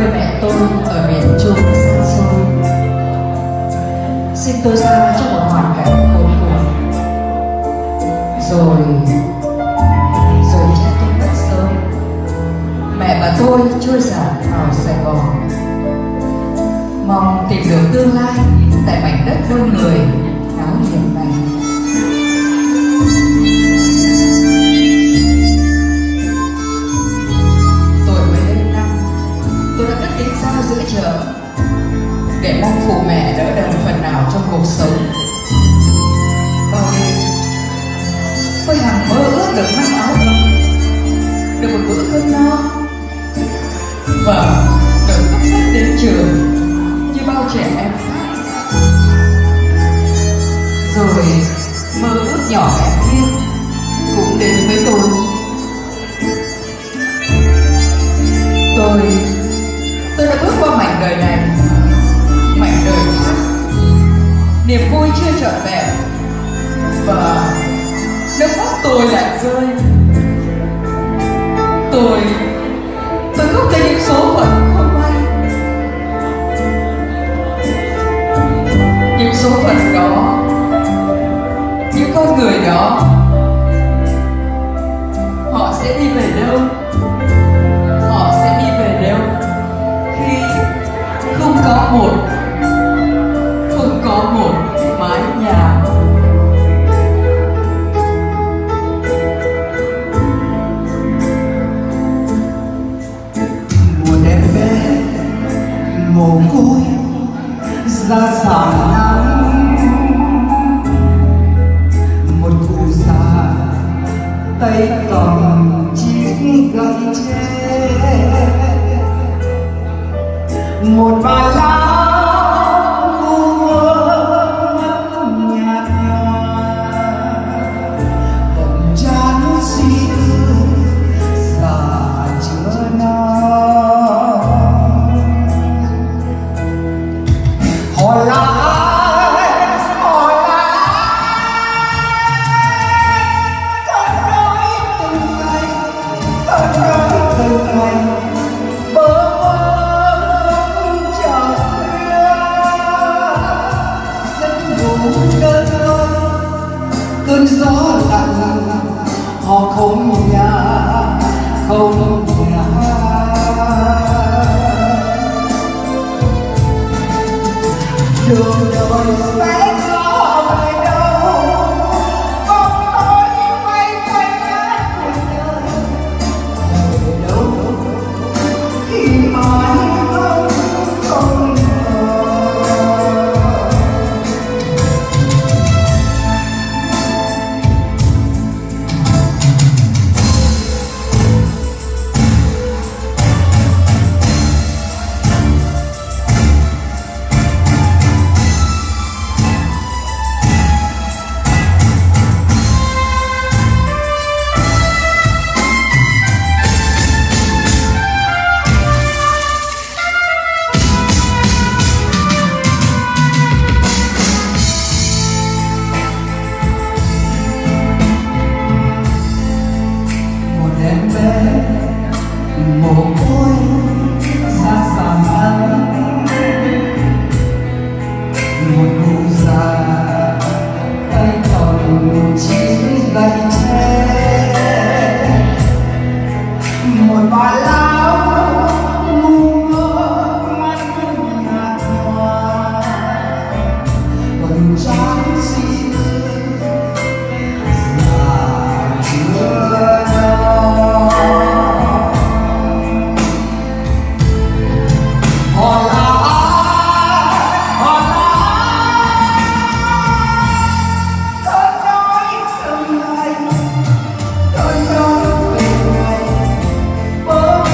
nuôi mẹ tôi ở miền Trung xa xôi, sinh tôi ra trong một hoàn cảnh khốn cùng, rồi cha tôi mất sớm. Mẹ và tôi trôi dạt vào Sài Gòn, mong tìm được tương lai tại mảnh đất đông người náo nhiệt này. Tuổi 15 năm, tôi đã cất tiếng giao giữa chợ để mong phụ mẹ đỡ đần phần nào trong cuộc sống. Bao đêm tôi hằng mơ ước được mang áo ấm, được một bữa cơm no và được cắp sách đến trường như bao trẻ em khác. Rồi mơ ước nhỏ bé kia cũng đến với tôi. Tôi đã bước qua mảnh đời này, mảnh đời khác. Niềm vui chưa trọn vẹn và nước mắt tôi lại rơi. Tôi khóc tới những số phận không may. Những số phận đó, những con người đó, họ sẽ đi về đâu? Họ sẽ đi về đâu khi không có một mái nhà? Mùa em bé mồ côi ra sàn nắng, một cụ già tay cầm chiếc gậy tre, một bà lão ngu ngơ nhạt nhòa, vầng trán suy tư già chưa non. Họ là ai? Họ là ai? Tôi nói từng ngày, tôi nói từng ngày, bơ vơ chờ khuya, giấc ngủ đơn đôi, cơn gió lặng, họ không nhà, không nhà. Đường đời sẽ có về đâu, con tôi quay quanh ngã cuộc đời. Về đâu khi mãi không mồ côi ra sàn nắng, một cụ già tay cầm chiếc gậy tre, một bà lão ngu ngơ mắt nhạt nhòa, vầng trán suy tư già chưa non. Tôi nói từng ngày, tôi nói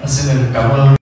Xin được cảm ơn